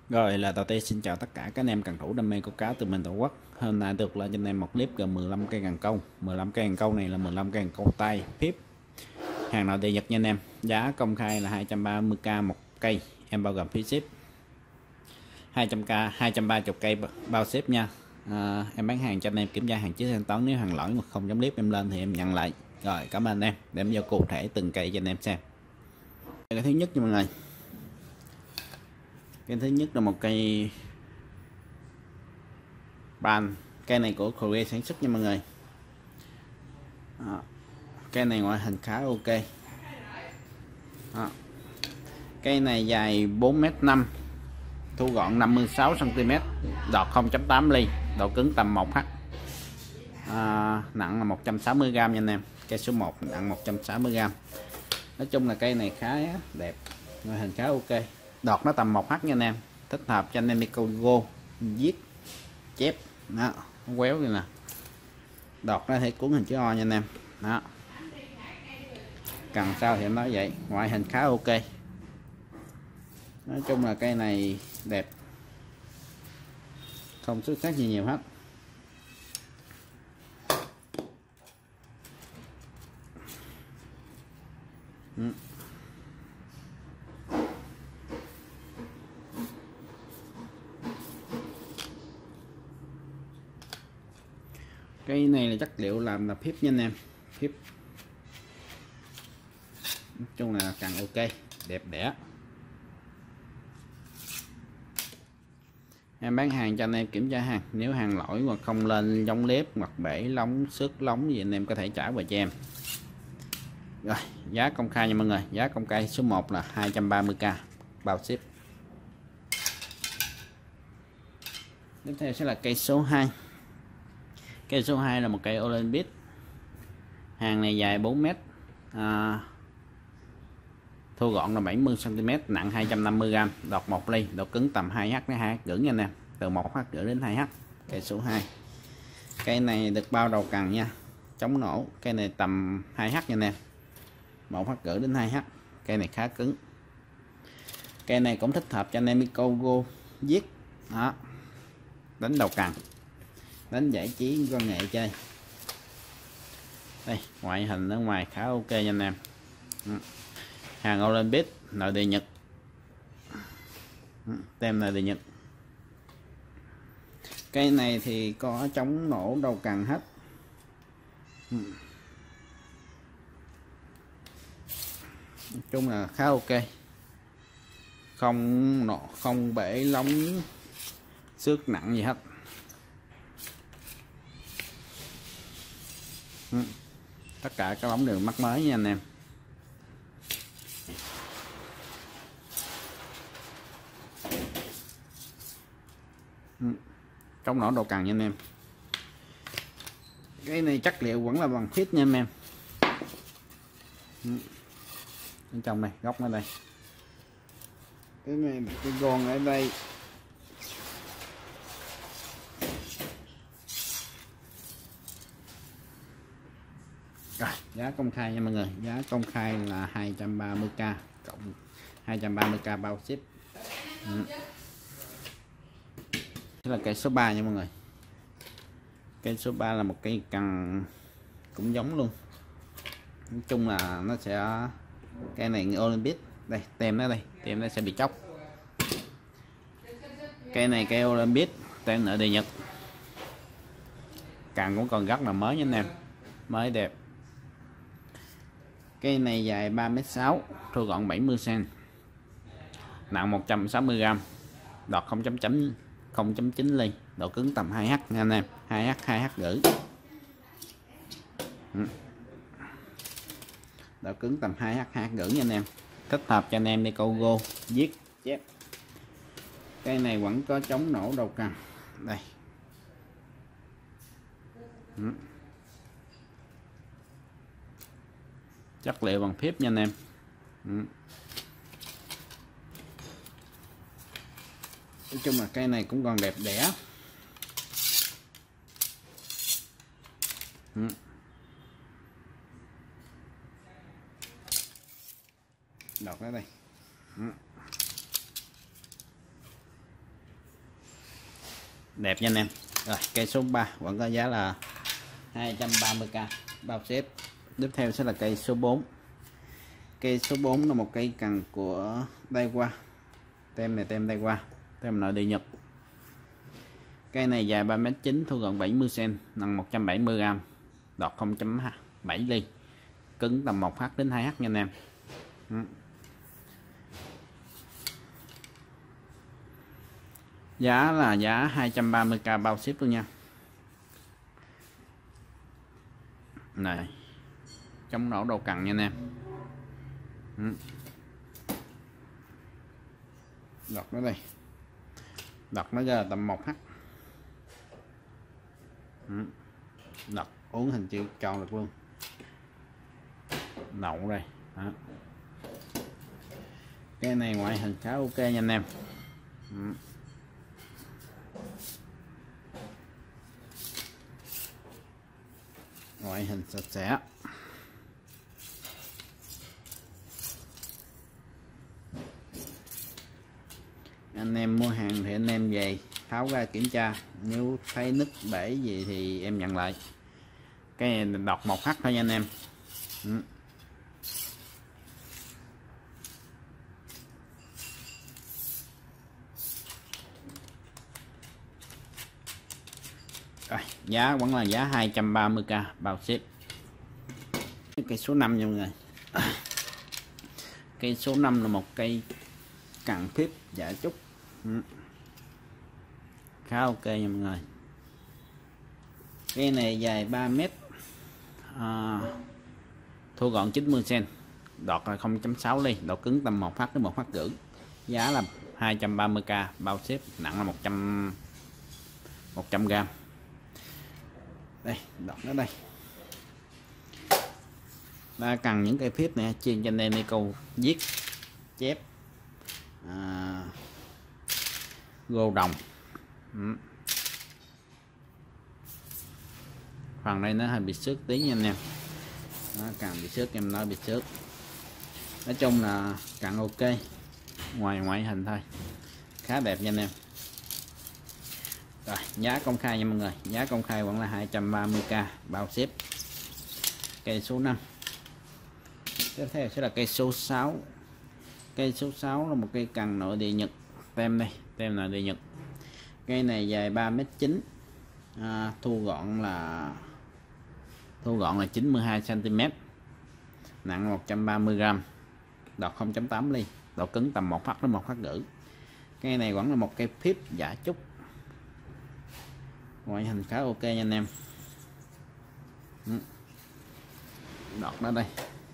Rồi là đầu tiên xin chào tất cả các anh em cần thủ đam mê câu cá từ mình Tổ Quốc. Hôm nay được lên cho anh em một clip gồm 15 cây cần câu. 15 cây cần câu này là 15 cây cần câu tay phíp. Hàng nội địa Nhật nha anh em. Giá công khai là 230k một cây, em bao gồm phí ship. 200k 230 cây bao ship nha. Em bán hàng cho anh em kiểm tra hàng chính thanh toán, nếu hàng lỗi mà không giống clip em lên thì em nhận lại. Rồi cảm ơn anh em. Để em vô cụ thể từng cây cho anh em xem. Cái thứ nhất nha mọi người. Cái thứ nhất là một cây bàn. Cây này của Korea sản xuất nha mọi người. Đó. Cây này ngoại hình khá ok. Đó. Cây này dài 4m5, thu gọn 56cm, đọt 0.8 ly, độ cứng tầm 1h, nặng là 160g nha anh em. Cây số 1 nặng 160g. Nói chung là cây này khá đẹp, ngoại hình khá ok, đọt nó tầm 1h nha anh em, thích hợp cho anh em đi câu gô, giết, chép. Đó, quéo như nè, đọt nó thể cuốn hình chữ O nha anh em. Đó, cần sao thì em nói vậy, ngoại hình khá ok. Nói chung là cây này đẹp, không xuất sắc gì nhiều hết. Cây này là chất liệu làm là phíp nha anh em, phíp. Nói chung là càng ok, đẹp đẽ. Em bán hàng cho anh em kiểm tra hàng, nếu hàng lỗi hoặc không lên giống lép hoặc bể lóng xước lóng gì anh em có thể trả về cho em. Rồi giá công khai nha mọi người, giá công khai số 1 là 230k bao ship. Tiếp theo sẽ là cây số 2. Cây số 2 là một cây Olympic. Hàng này dài 4m, thu gọn là 70cm, nặng 250g, đọt 1 ly, độ cứng tầm 2h đến 2h rưỡi nha anh em, từ 1h rưỡi đến 2h. Cây số 2. Cây này được bao đầu cần nha, chống nổ. Cây này tầm 2h nha anh em, 1h rưỡi đến 2h. Cây này khá cứng. Cây này cũng thích hợp cho anh em đi câu gô, giết. Đó, đánh đầu cần, đánh giải trí con nghệ chơi. Đây, ngoại hình ở ngoài khá ok nha anh em. Hàng Olympic, nội địa Nhật, tem nội địa Nhật. Cây này thì có chống nổ đầu cần hết. Nói chung là khá ok, không nổ, không bể lóng xước nặng gì hết. Tất cả các lóng đều mắc mới nha anh em. Chống nổ đầu cần nha anh em. Cái này chất liệu vẫn là bằng phít nha anh em. Bên trong này, góc ở đây. Cái này cái gòn ở đây. Rồi, giá công khai nha mọi người, giá công khai là 230k cộng 230k bao ship. Đây là cây số 3 nha mọi người. Cây số 3 là một cây cần cũng giống luôn. Nói chung là nó sẽ, cây này Olympic, đây tem nó đây, tem nó sẽ bị chóc. Cây này cây Olympic, tem nội địa Nhật. Cần cũng còn rất là mới nha anh em, mới đẹp. Cây này dài 3m6, thu gọn 70cm, nặng 160g, đọt 0.9 ly, độ cứng tầm 2h nha anh em, 2h rưỡi. Độ cứng tầm 2h rưỡi nha anh em, thích hợp cho anh em đi câu gô, giết, chép. Cây này vẫn có chống nổ đầu cần đây. Chất liệu bằng phíp nha anh em. Nói chung là cây này cũng còn đẹp đẽ. Đọt ra đây. đẹp nha anh em. Rồi cây số 3 vẫn có giá là 230k bao ship. Tiếp theo sẽ là cây số 4. Cây số 4 là một cây cần của Daiwa. Tem này tem Daiwa, tem nội địa Nhật. Cây này dài 3m9, thu gọn 70cm, nặng 170g, đọt 0.7 ly, cứng tầm 1H đến 2H nha anh em. Giá là giá 230k bao ship luôn nha. Này, chống nổ đầu cần nha anh em. Đọt nó đây, đọt nó ra tầm 1H. Đọt uống hình chữ tròn được luôn, đậu đây. Đó. Cái này ngoại hình khá ok nha anh em. Ngoại hình sạch sẽ. Anh em mua hàng thì anh em về tháo ra kiểm tra, nếu thấy nứt bể gì thì em nhận lại. Cái này đọt 1H thôi nha anh em. Rồi, giá vẫn là giá 230k bao ship. Cây số 5 nha mọi người. Cây số 5 là một cây cần phíp dạ trúc, khá ok nha mọi người. Cây này dài 3m, thu gọn 90cm, đọt là 0.6 ly, độ cứng tầm 1H đến 1H rưỡi. Giá là 230k bao ship, nặng là 100g. Đây, đọt nó đây. Ta cần những cây phíp này chuyên cho anh em đi câu viết chép, gô đồng. Phần đây nó hơi bị xước tí nha anh em. Nó càng bị xước em nói bị xước. Nói chung là càng ok, ngoài ngoại hình thôi, khá đẹp nha anh em. Rồi giá công khai nha mọi người, giá công khai vẫn là 230k bao ship. Cây số 5. Tiếp theo sẽ là cây số 6. Cây số 6 là một cây cần nội địa Nhật, tem đây, tem nội địa Nhật. Cây này dài 3m9, thu gọn là 92cm, nặng 130g, đọt 0.8 ly, độ cứng tầm 1H đến 1H rưỡi. Cây này vẫn là một cây phíp dạ trúc, ngoại hình khá ok nha anh em. Đọt nó đây,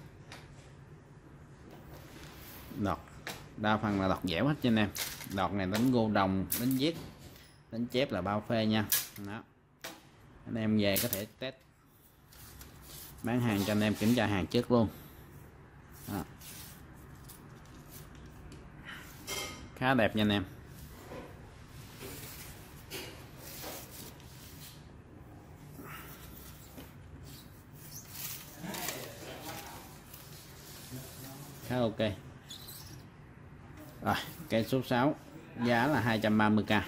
đọt đa phần là đọt dẻo hết cho anh em. Đọt này đánh gô đồng, đánh viết, đánh chép là bao phê nha. Đó, anh em về có thể test bán hàng cho anh em kiểm tra hàng trước luôn. Đó, khá đẹp nha anh em. Khá ok. Rồi cây số 6 giá là 230k.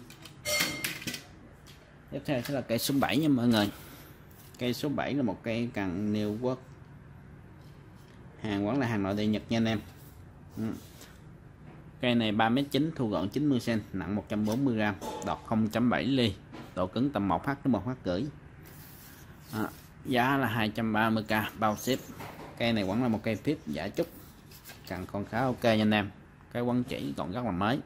Tiếp theo sẽ là cây số 7 nha mọi người. Cây số 7 là một cây cần New Work, hàng vẫn là hàng nội địa Nhật nha anh em. Cây này 3m9, thu gọn 90cm, nặng 140g, đọt 0.7 ly, độ cứng tầm 1H đến 1H rưỡi. Giá là 230k bao ship. Cây này vẫn là một cây phíp dạ trúc, cần còn khá ok nha anh em. Cái quấn chỉ còn rất là mới.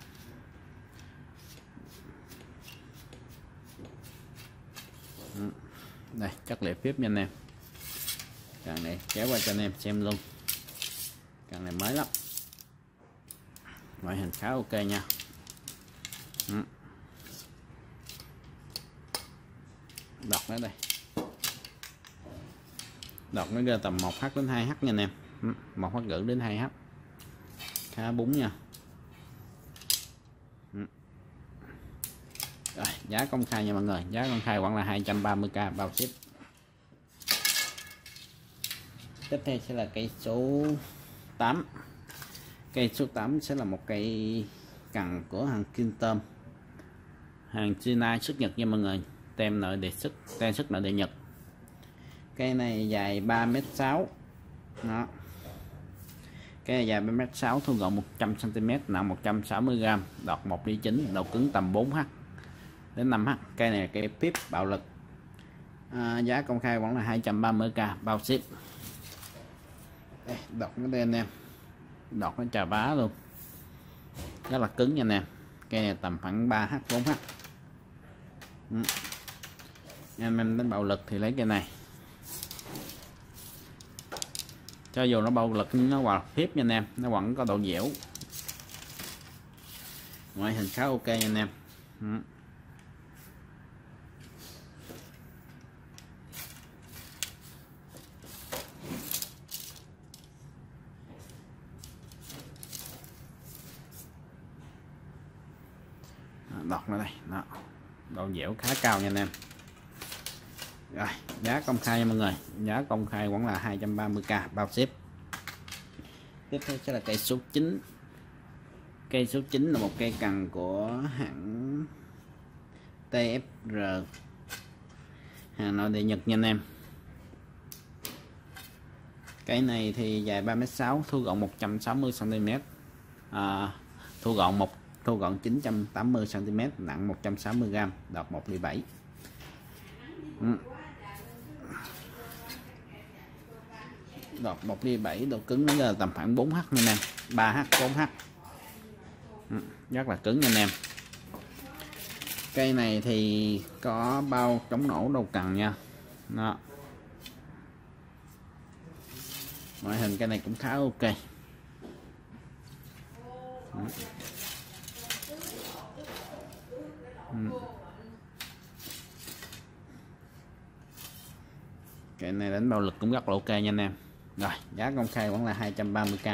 Đây chất liệu phíp nha anh em. Cần này kéo qua cho anh em xem luôn. Cần này mới lắm, ngoại hình khá ok nha. Đọt nó đây, đọt nó ra tầm 1H đến 2H nha anh em. 1H rưỡi đến 2H, khá bún nha. Rồi giá công khai nha mọi người, giá công khai vẫn là 230k bao ship. Tiếp theo sẽ là cây số 8. Cây số 8 sẽ là một cây cần của hàng Kim Tôm, hàng China xuất Nhật nha mọi người, tem nội địa xuất, tem xuất nội địa Nhật. Cây này dài 3m6 đó. Cái này dài 3m6, thu gọn 100cm, nặng 160g, đọt 1 ly 9, độ cứng tầm 4H đến 5H. Cây này cây pip bạo lực. Giá công khai vẫn là 230k bao ship. Đây, đọt nó đây anh em, đọt nó chà bá luôn, rất là cứng nha anh em. Cây này tầm khoảng 3H 4H. Em đánh bạo lực thì lấy cây này, cho dù nó bạo lực nó vào phép nha anh em, nó vẫn có độ dẻo, ngoại hình khá ok nha anh em. Đọt nó đây đó, độ dẻo khá cao nha anh em. Rồi giá công khai nha mọi người, giá công khai vẫn là 230k bao ship. Tiếp theo sẽ là cây số 9. Cây số 9 là một cây cần của hãng TFR, hàng nội địa Nhật nha anh em. Cây này thì dài 3m6, thu gọn 160cm, thu gọn 980cm, nặng 160g, đọt 1 ly 7. Đọt 1 ly 7, độ cứng nó là tầm khoảng 4H nha anh em, 3H 4H. Rất là cứng nha anh em. Cây này thì có bao chống nổ đầu cần nha đó. Ngoại hình cây này cũng khá ok. Cây này đánh bạo lực cũng rất là ok nha anh em. Rồi giá công khai vẫn là 230k.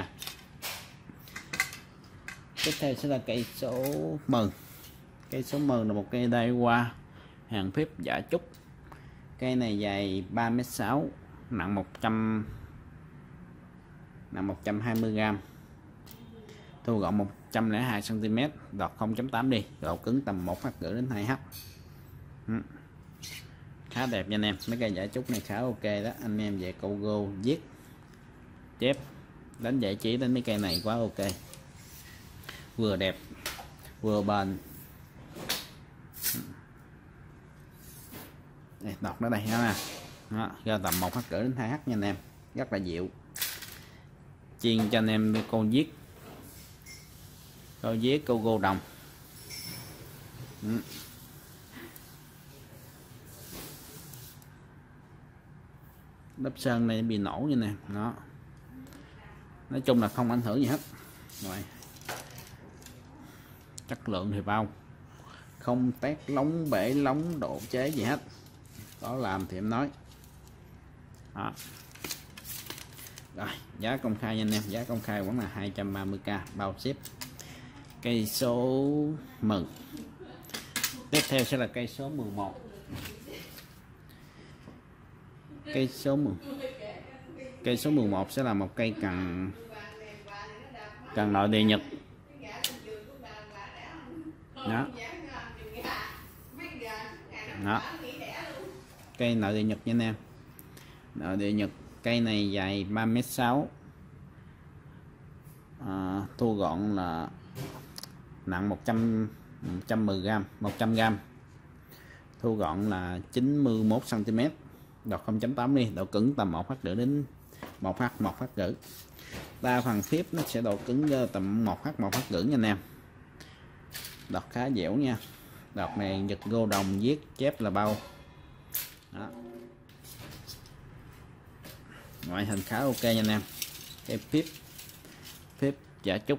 Tiếp theo sẽ là cây số 10. Cây số 10 là một cây đai hoa hàng phép giả trúc. Cây này dài 3m6, nặng 120g, thu gọn 102cm, đọt 0.8 đi, độ cứng tầm 1H gửi đến 2H. Khá đẹp nha anh em, mấy cây giả trúc này khá ok đó. Anh em về câu gô viết chép đánh giải trí đến mấy cây này quá ok, vừa đẹp vừa bền. Đây, đọt nó đây ha, ra tầm 1H gửi đến 2H nha anh em, rất là dịu. Chiên cho anh em câu viết câu gô đồng. Lớp sơn này bị nổ như nè đó, nói chung là không ảnh hưởng gì hết. Rồi chất lượng thì bao, không tét lóng bể lóng độ chế gì hết, có làm thì em nói đó. Rồi giá công khai nha anh em, giá công khai vẫn là 230k bao ship. Cây số 10. Tiếp theo sẽ là cây số 11. Cây số 11 sẽ là một cây cần nội địa Nhật đó. Đó, cây nội địa Nhật nha anh em, nội địa Nhật. Cây này dài 3m6, thu gọn là nặng 110g, 100g, thu gọn là 91cm, đọt 0.8 đi, độ cứng tầm 1H rưỡi đến 1H 1H rưỡi. Đa phần phép nó sẽ độ cứng tầm 1H 1H rưỡi nha anh em. Đọt khá dẻo nha. Đọt này giật gô đồng viết chép là bao đó. Ngoại hình khá ok nha anh em. Cái phép giả trúc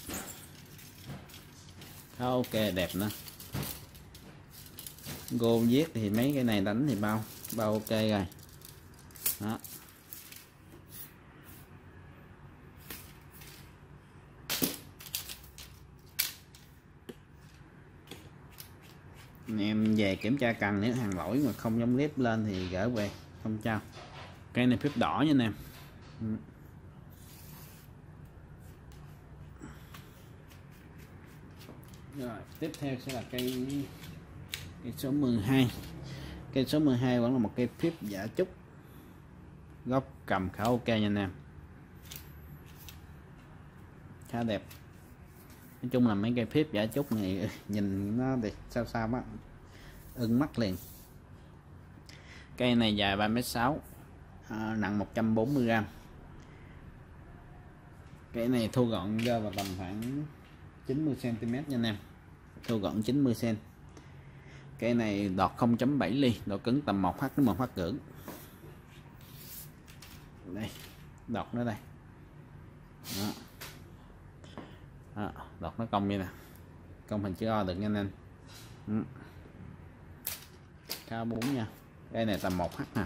khá ok, đẹp nữa. Gô viết thì mấy cái này đánh thì bao ok rồi đó. Em về kiểm tra cần, nếu hàng lỗi mà không giống clip lên thì gỡ về không sao. Cây này phép đỏ nha anh em. Rồi tiếp theo sẽ là cây Cây số 12. Cây số 12 vẫn là một cây phíp giả trúc, góc cầm khá ok nha anh em, khá đẹp. Nói chung là mấy cây phíp giả trúc này nhìn nó đẹp sao sao á, ưng mắt liền. Cây này dài 3m6, nặng 140g. Cây này thu gọn rơi vào tầm khoảng 90cm nha anh em, thu gọn 90cm. Cây này đọt 0.7 ly, độ cứng tầm 1H đến 1H rưỡi. Đây, đọt nó đây. Đó, đọt nó cong như nè, cong hình chữ O được nha anh em. K4 nha. Cây này tầm 1H nè.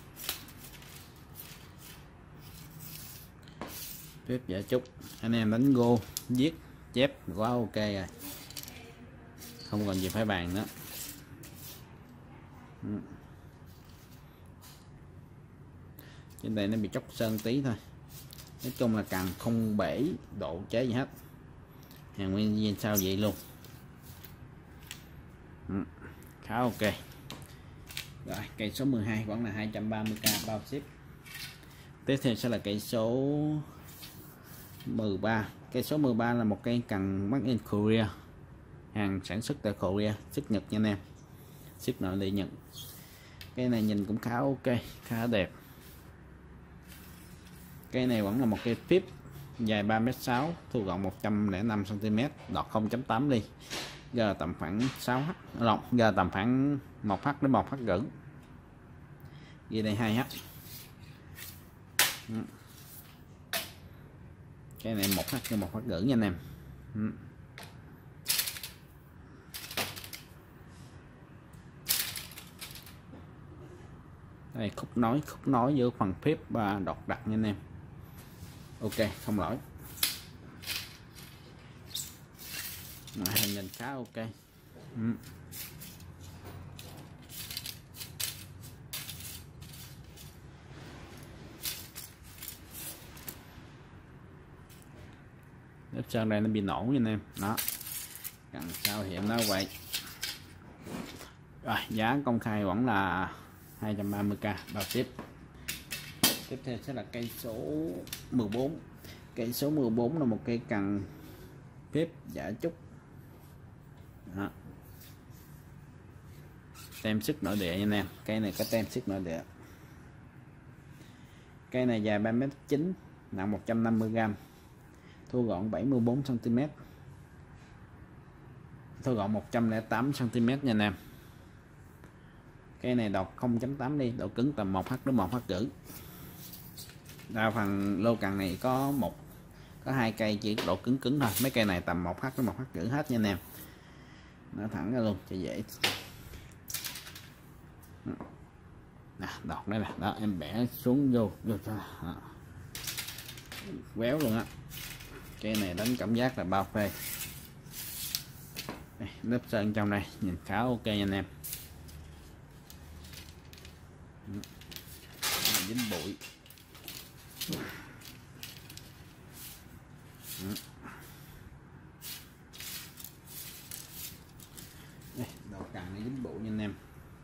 Phíp giả trúc, anh em đánh gô, viết, chép quá ok rồi, không còn gì phải bàn nữa. Trên đây nó bị chóc sơn tí thôi, nói chung là càng không bể độ chế gì hết, hàng nguyên viên sao vậy luôn. Khá ok. Rồi cây số 12 vẫn là 230k bao ship. Tiếp theo sẽ là cây số 13. Cây số 13 là một cây cần made in Korea, hàng sản xuất tại Korea, xuất Nhật nha anh em, ship nội địa Nhật. Cây này nhìn cũng khá ok, khá đẹp. Cây này vẫn là một cây phíp dài 3m6, thu gọn 105cm, đọt 0.8 ly, giờ tầm khoảng 6H, giờ tầm khoảng 1H đến 1H rưỡi. Ghi đây 2H. Cái này 1H đến 1H rưỡi nha anh em. Đây khúc nối giữa phần phíp và đọt đặt nha anh em. Ok, không lỗi. Hình nhìn khá ok. Lớp sơn đây nó bị nổ nha anh em. Đó, đằng sau hiện nó vậy. Rồi giá công khai vẫn là 230k bao ship. Tiếp theo sẽ là cây số 14. Cây số 14 là một cây cần phíp giả trúc. Đó, tem sức nội địa nha anh em. Cây này có tem sức nội địa. Cây này dài 3m9, nặng 150g, thu gọn 74cm, thu gọn 108cm nha anh em. Cây này đọt 0.8 đi, độ cứng tầm 1H đến 1H rưỡi. Đa phần lô cần này có hai cây chỉ độ cứng thôi, mấy cây này tầm 1H đến 1H rưỡi hết nha anh em. Nó thẳng ra luôn cho dễ. Nè, đọt đây nè, đó em bẻ xuống vô cho quéo luôn á. Cây này đánh cảm giác là bao phê. Đây, lớp sơn trong đây nhìn khá ok nha anh em. Dính bụi. Đây, đầu cần này dính bụi nha anh em.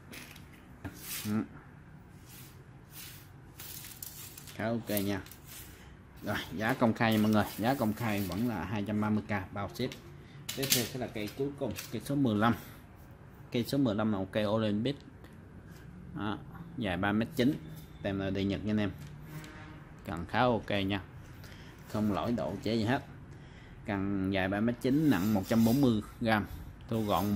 Khá ok nha. Rồi giá công khai nha mọi người, giá công khai vẫn là 230k bao ship. Tiếp theo sẽ là cây cuối cùng, cây số 15. Cây số 15 là một cây Olympic. Đó, dài 3m9, tem là đi Nhật nha anh em. Cần khá ok nha, không lỗi độ chế gì hết. Cần dài 3m9, nặng 140g, thu gọn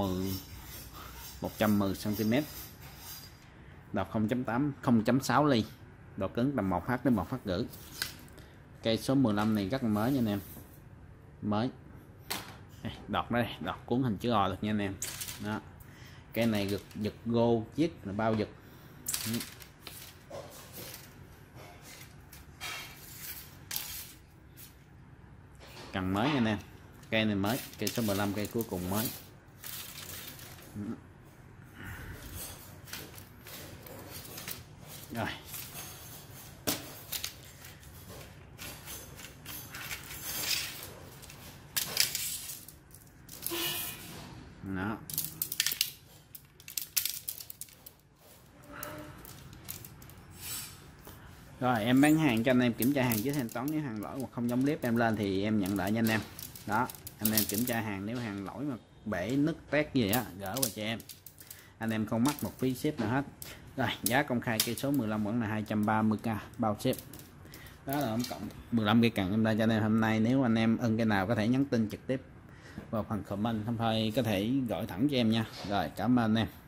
110cm, đọt 0.6 ly, độ cứng tầm 1H đến 1H rưỡi. Cây số 15 này rất là mới nha anh em, mới. Đây, đọt đây, đọt cuốn hình chữ O được nha anh em. Đó, cây này giật gô chiếc là bao giật. Cần mới nha anh em, cây này mới, cây số 15 cây cuối cùng mới. Rồi đó, Rồi em bán hàng cho anh em kiểm tra hàng trước thanh toán, nếu hàng lỗi hoặc không giống clip em lên thì em nhận lại nha anh em. Đó, anh em kiểm tra hàng, nếu hàng lỗi mà bể nứt tét gì á gỡ vào cho em, anh em không mắc một phí ship nào hết. Rồi giá công khai cây số 15 vẫn là 230k bao ship. Đó là tổng cộng 15 cây cần em ra cho anh em hôm nay. Nếu anh em ưng cái nào có thể nhắn tin trực tiếp vào phần comment, không thôi có thể gọi thẳng cho em nha. Rồi cảm ơn em.